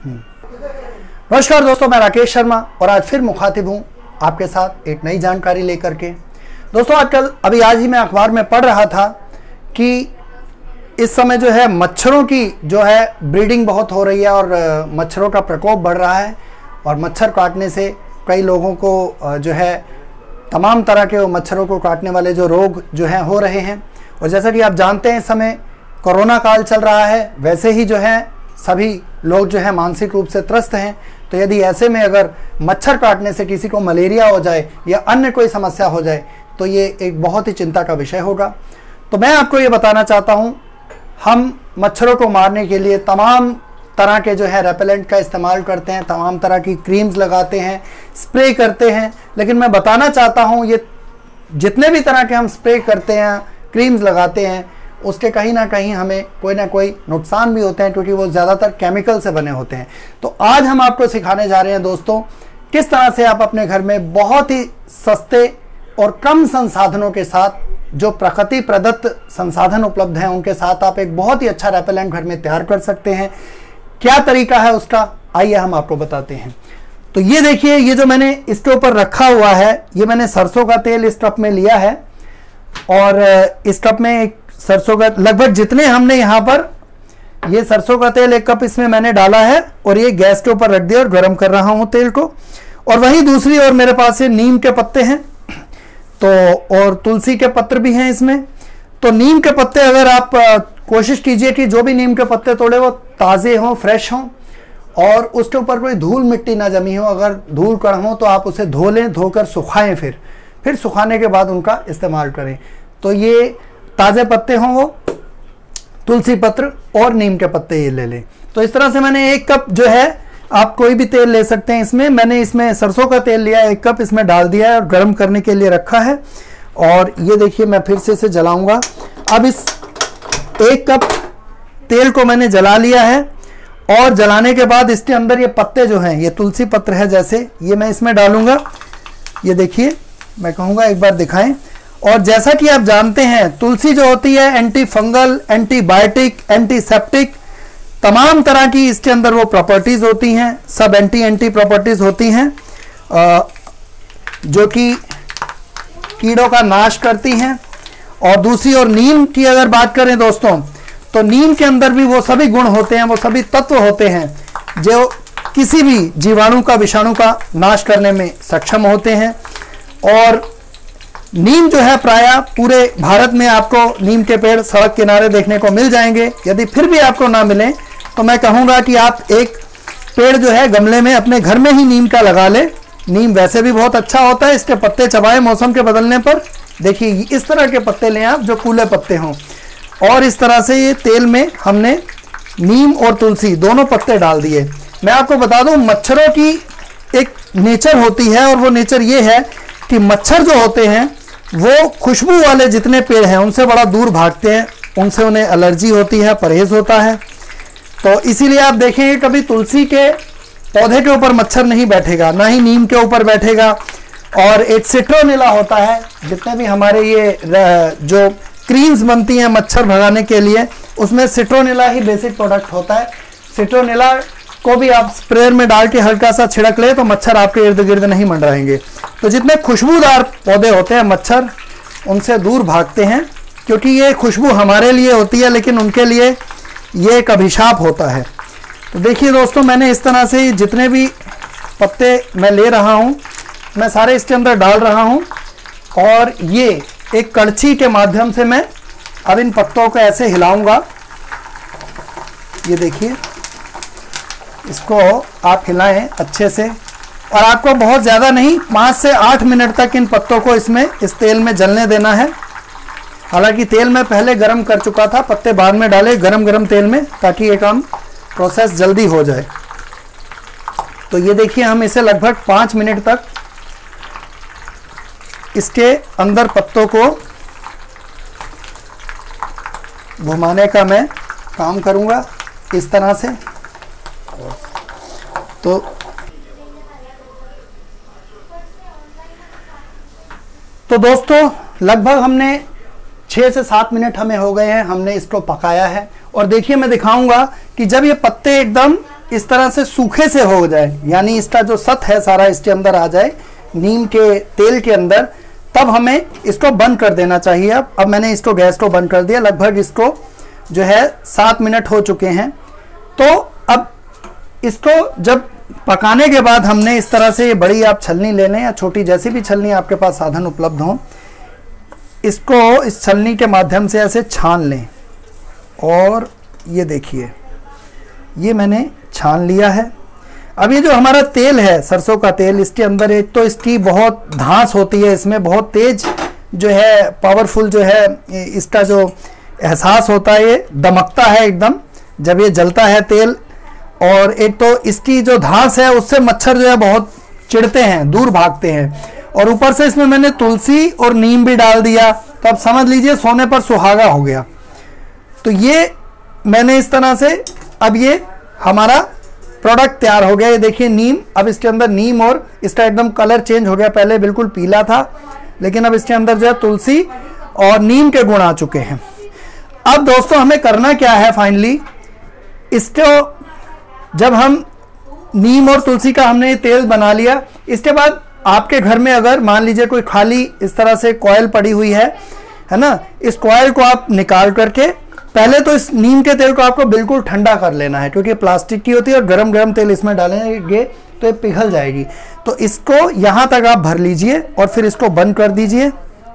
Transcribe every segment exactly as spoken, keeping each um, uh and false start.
नमस्कार दोस्तों, मैं राकेश शर्मा और आज फिर मुखातिब हूँ आपके साथ एक नई जानकारी लेकर के। दोस्तों आजकल अभी आज ही मैं अखबार में पढ़ रहा था कि इस समय जो है मच्छरों की जो है ब्रीडिंग बहुत हो रही है और मच्छरों का प्रकोप बढ़ रहा है और मच्छर काटने से कई लोगों को जो है तमाम तरह के मच्छरों को काटने वाले जो रोग जो हैं हो रहे हैं। और जैसा कि आप जानते हैं इस समय कोरोना काल चल रहा है, वैसे ही जो है सभी लोग जो है मानसिक रूप से त्रस्त हैं। तो यदि ऐसे में अगर मच्छर काटने से किसी को मलेरिया हो जाए या अन्य कोई समस्या हो जाए तो ये एक बहुत ही चिंता का विषय होगा। तो मैं आपको ये बताना चाहता हूँ, हम मच्छरों को मारने के लिए तमाम तरह के जो है रेपेलेंट का इस्तेमाल करते हैं, तमाम तरह की क्रीम्स लगाते हैं, स्प्रे करते हैं। लेकिन मैं बताना चाहता हूँ ये जितने भी तरह के हम स्प्रे करते हैं, क्रीम्स लगाते हैं, उसके कहीं ना कहीं हमें कोई ना कोई नुकसान भी होते हैं क्योंकि वो ज़्यादातर केमिकल से बने होते हैं। तो आज हम आपको सिखाने जा रहे हैं दोस्तों, किस तरह से आप अपने घर में बहुत ही सस्ते और कम संसाधनों के साथ, जो प्रकृति प्रदत्त संसाधन उपलब्ध हैं उनके साथ आप एक बहुत ही अच्छा रेपेलेंट घर में तैयार कर सकते हैं। क्या तरीका है उसका, आइए हम आपको बताते हैं। तो ये देखिए, ये जो मैंने इसके ऊपर रखा हुआ है, ये मैंने सरसों का तेल इस कप में लिया है और इस कप में एक सरसों का लगभग जितने हमने यहाँ पर, ये सरसों का तेल एक कप इसमें मैंने डाला है और ये गैस के ऊपर रख दिया और गर्म कर रहा हूँ तेल को। और वहीं दूसरी ओर मेरे पास ये नीम के पत्ते हैं तो, और तुलसी के पत्र भी हैं इसमें। तो नीम के पत्ते अगर आप आ, कोशिश कीजिए कि जो भी नीम के पत्ते तोड़े वो ताज़े हों, फ्रेश हों और उसके ऊपर कोई धूल मिट्टी ना जमी हो। अगर धूल कण हो तो आप उसे धो लें, धोकर सुखाएं, फिर फिर सुखाने के बाद उनका इस्तेमाल करें। तो ये ताज़े पत्ते हों, वो तुलसी पत्र और नीम के पत्ते ये ले लें। तो इस तरह से मैंने एक कप जो है, आप कोई भी तेल ले सकते हैं इसमें, मैंने इसमें सरसों का तेल लिया, एक कप इसमें डाल दिया है और गर्म करने के लिए रखा है। और ये देखिए मैं फिर से इसे जलाऊंगा। अब इस एक कप तेल को मैंने जला लिया है और जलाने के बाद इसके अंदर ये पत्ते जो हैं, ये तुलसी पत्र है जैसे, ये मैं इसमें डालूंगा। ये देखिए, मैं कहूँगा एक बार दिखाएं। और जैसा कि आप जानते हैं तुलसी जो होती है एंटी फंगल, एंटीबायोटिक, एंटीसेप्टिक, तमाम तरह की इसके अंदर वो प्रॉपर्टीज़ होती हैं, सब एंटी एंटी प्रॉपर्टीज़ होती हैं जो कि कीड़ों का नाश करती हैं। और दूसरी ओर नीम की अगर बात करें दोस्तों, तो नीम के अंदर भी वो सभी गुण होते हैं, वो सभी तत्व होते हैं जो किसी भी जीवाणु का, विषाणु का नाश करने में सक्षम होते हैं। और नीम जो है प्रायः पूरे भारत में आपको नीम के पेड़ सड़क किनारे देखने को मिल जाएंगे। यदि फिर भी आपको ना मिले तो मैं कहूँगा कि आप एक पेड़ जो है गमले में अपने घर में ही नीम का लगा ले। नीम वैसे भी बहुत अच्छा होता है, इसके पत्ते चबाएं मौसम के बदलने पर। देखिए इस तरह के पत्ते लें आप जो कूले पत्ते हों, और इस तरह से ये तेल में हमने नीम और तुलसी दोनों पत्ते डाल दिए। मैं आपको बता दूं, मच्छरों की एक नेचर होती है और वो नेचर ये है कि मच्छर जो होते हैं वो खुशबू वाले जितने पेड़ हैं उनसे बड़ा दूर भागते हैं, उनसे उन्हें एलर्जी होती है, परहेज होता है। तो इसीलिए आप देखेंगे कभी तुलसी के पौधे के ऊपर मच्छर नहीं बैठेगा, ना ही नीम के ऊपर बैठेगा। और एक सिट्रोनेला होता है, जितने भी हमारे ये जो क्रीम्स बनती हैं मच्छर भगाने के लिए, उसमें सिट्रोनेला ही बेसिक प्रोडक्ट होता है। सिट्रोनेला को भी आप स्प्रेयर में डाल के हल्का सा छिड़क ले तो मच्छर आपके इर्द गिर्द नहीं मंडराएंगे। तो जितने खुशबूदार पौधे होते हैं मच्छर उनसे दूर भागते हैं, क्योंकि ये खुशबू हमारे लिए होती है लेकिन उनके लिए ये एक अभिशाप होता है। तो देखिए दोस्तों, मैंने इस तरह से जितने भी पत्ते मैं ले रहा हूँ मैं सारे इसके अंदर डाल रहा हूँ और ये एक कड़छी के माध्यम से मैं अब इन पत्तों को ऐसे हिलाऊंगा। ये देखिए, इसको आप हिलाएं अच्छे से और आपको बहुत ज़्यादा नहीं, पाँच से आठ मिनट तक इन पत्तों को इसमें इस तेल में जलने देना है। हालांकि तेल मैं पहले गरम कर चुका था, पत्ते बाद में डाले गरम गरम तेल में, ताकि ये काम प्रोसेस जल्दी हो जाए। तो ये देखिए, हम इसे लगभग पाँच मिनट तक इसके अंदर पत्तों को घुमाने का मैं काम करूंगा इस तरह से। तो तो दोस्तों लगभग हमने छः से सात मिनट हमें हो गए हैं, हमने इसको पकाया है। और देखिए मैं दिखाऊंगा कि जब ये पत्ते एकदम इस तरह से सूखे से हो जाए, यानी इसका जो सत है सारा इसके अंदर आ जाए नीम के तेल के अंदर, तब हमें इसको बंद कर देना चाहिए। अब अब मैंने इसको गैस को बंद कर दिया, लगभग इसको जो है सात मिनट हो चुके हैं। तो अब इसको जब पकाने के बाद हमने इस तरह से, ये बड़ी आप छलनी ले लें या छोटी, जैसी भी छलनी आपके पास साधन उपलब्ध हो, इसको इस छलनी के माध्यम से ऐसे छान लें। और ये देखिए ये मैंने छान लिया है। अब ये जो हमारा तेल है सरसों का तेल, इसके अंदर एक तो इसकी बहुत धांस होती है, इसमें बहुत तेज जो है पावरफुल जो है इसका जो एहसास होता है, ये दमकता है एकदम जब ये जलता है तेल। और एक तो इसकी जो धांस है उससे मच्छर जो है बहुत चिढ़ते हैं, दूर भागते हैं। और ऊपर से इसमें मैंने तुलसी और नीम भी डाल दिया, तो अब समझ लीजिए सोने पर सुहागा हो गया। तो ये मैंने इस तरह से, अब ये हमारा प्रोडक्ट तैयार हो गया। ये देखिए नीम, अब इसके अंदर नीम और इसका एकदम कलर चेंज हो गया, पहले बिल्कुल पीला था लेकिन अब इसके अंदर जो है तुलसी और नीम के गुण आ चुके हैं। अब दोस्तों हमें करना क्या है फाइनली, इसको जब हम नीम और तुलसी का हमने तेल बना लिया, इसके बाद आपके घर में अगर मान लीजिए कोई खाली इस तरह से कॉयल पड़ी हुई है है ना, इस कॉयल को आप निकाल करके पहले तो इस नीम के तेल को आपको बिल्कुल ठंडा कर लेना है, क्योंकि प्लास्टिक की होती है और गरम गरम तेल इसमें डालेंगे तो ये पिघल जाएगी। तो इसको यहाँ तक आप भर लीजिए और फिर इसको बंद कर दीजिए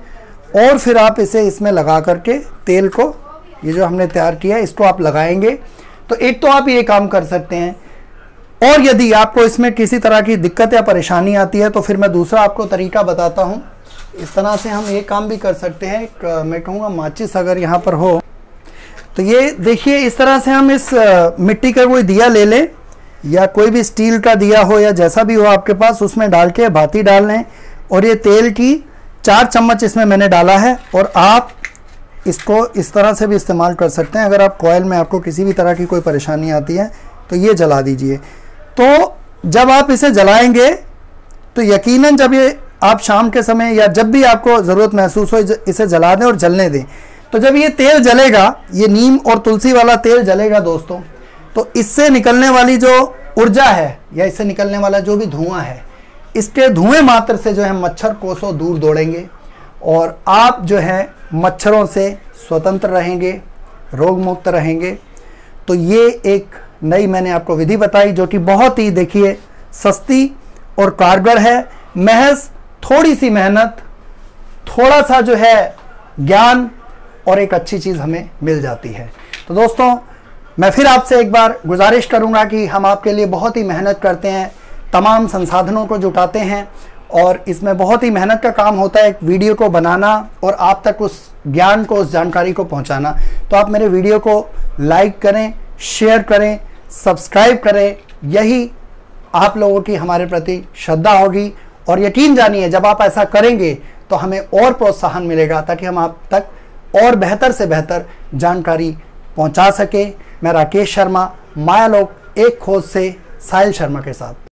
और फिर आप इसे इसमें लगा करके तेल को, ये जो हमने तैयार किया है इसको आप लगाएंगे। तो एक तो आप ये काम कर सकते हैं, और यदि आपको इसमें किसी तरह की दिक्कत या परेशानी आती है तो फिर मैं दूसरा आपको तरीका बताता हूँ। इस तरह से हम ये काम भी कर सकते हैं। एक मैं कहूँगा माचिस अगर यहाँ पर हो तो ये देखिए इस तरह से हम इस मिट्टी का कोई दिया ले लें या कोई भी स्टील का दिया हो या जैसा भी हो आपके पास, उसमें डाल के बाती डाल लें और ये तेल की चार चम्मच इसमें मैंने डाला है। और आप इसको इस तरह से भी इस्तेमाल कर सकते हैं, अगर आप कॉयल में आपको किसी भी तरह की कोई परेशानी आती है तो ये जला दीजिए। तो जब आप इसे जलाएंगे तो यकीनन जब ये आप शाम के समय या जब भी आपको ज़रूरत महसूस हो इसे जला दें और जलने दें। तो जब ये तेल जलेगा, ये नीम और तुलसी वाला तेल जलेगा दोस्तों, तो इससे निकलने वाली जो ऊर्जा है या इससे निकलने वाला जो भी धुआं है, इसके धुएं मात्र से जो है मच्छर कोसों दूर दौड़ेंगे और आप जो है मच्छरों से स्वतंत्र रहेंगे, रोग मुक्त रहेंगे। तो ये एक नई मैंने आपको विधि बताई जो कि बहुत ही देखिए सस्ती और कारगर है। महज थोड़ी सी मेहनत, थोड़ा सा जो है ज्ञान और एक अच्छी चीज़ हमें मिल जाती है। तो दोस्तों मैं फिर आपसे एक बार गुजारिश करूंगा कि हम आपके लिए बहुत ही मेहनत करते हैं, तमाम संसाधनों को जुटाते हैं और इसमें बहुत ही मेहनत का काम होता है एक वीडियो को बनाना और आप तक उस ज्ञान को, उस जानकारी को पहुंचाना। तो आप मेरे वीडियो को लाइक करें, शेयर करें, सब्सक्राइब करें, यही आप लोगों की हमारे प्रति श्रद्धा होगी। और यकीन जानिए जब आप ऐसा करेंगे तो हमें और प्रोत्साहन मिलेगा ताकि हम आप तक और बेहतर से बेहतर जानकारी पहुंचा सके। मैं राकेश शर्मा, मायालोक एक खोज से साहिल शर्मा के साथ।